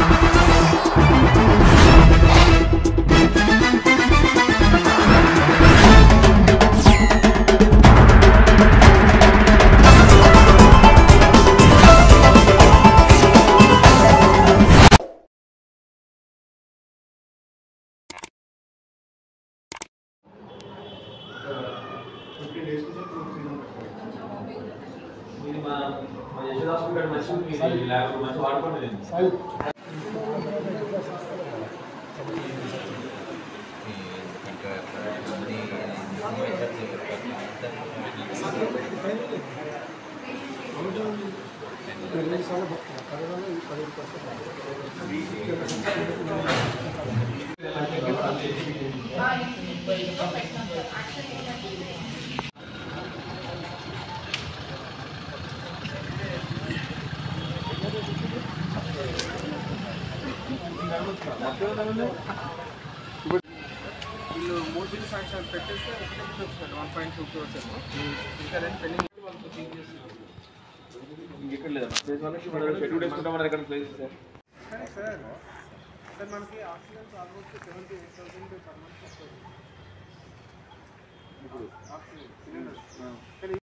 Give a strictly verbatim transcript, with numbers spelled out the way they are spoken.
వీళ్ళు మూడు bill sanction పెట్టేస్తే ఒకటి వచ్చినాడు వన్ పాయింట్ టూ క్రోర్స్ ఏమో ఇంకా రెండు పెండింగ్ ఇంకెక్కడ లేదా ప్లేస్ వాళ్ళకి మనం షెడ్యూల్ వేసుకుంటాం ఎక్కడ ప్లేస్ సార్ సరే సార్ సార్ మనకి oxygens almost seventy eight thousand per month వస్తుంది ఇప్పుడు ఆక్సిజన్